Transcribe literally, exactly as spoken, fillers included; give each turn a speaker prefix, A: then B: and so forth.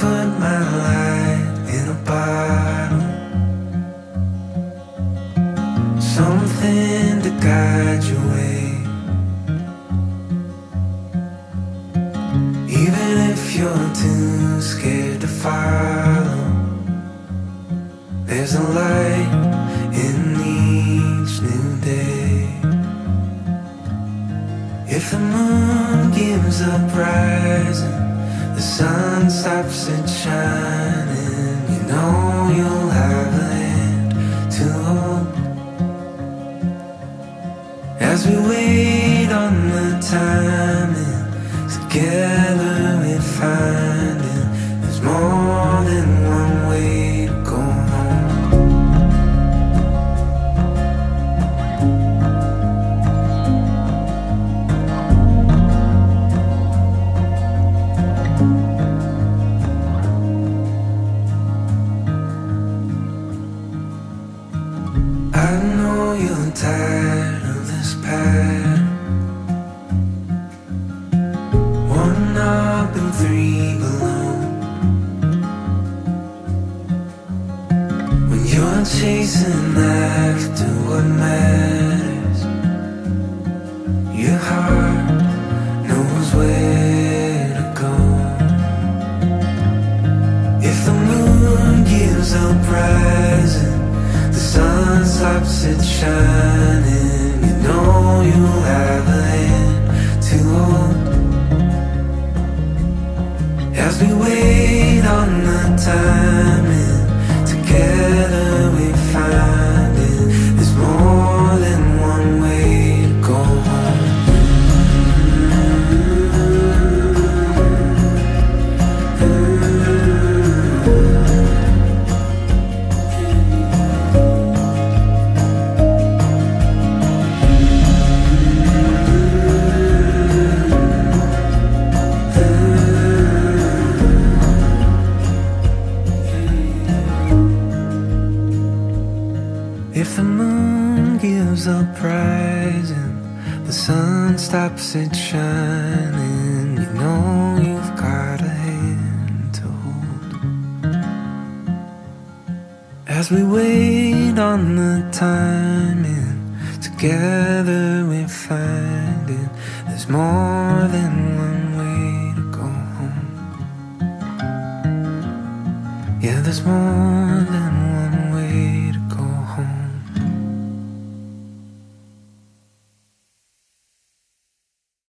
A: put my light in a bottle, something to guide your way. Even if you're too scared to follow, there's a light in each new day. If the moon gives up rising, the sun stops it shining, you know you'll have a hand to hold. As we wait on the timing, together we find it. There's more than one way to go home. I know you're tired of this pattern, one up and three below. When you're chasing after what matters, your heart knows where to go. If the moon gives up rising, the sun stops it shining, you know you'll have a hand to hold. As we wait on the timing, together we find it. There's more than one way to go home. If the moon gives up rising, the sun stops it shining, you know you've got a hand to hold. As we wait on the timing, together we find it. There's more than one way to go home. Yeah, there's more than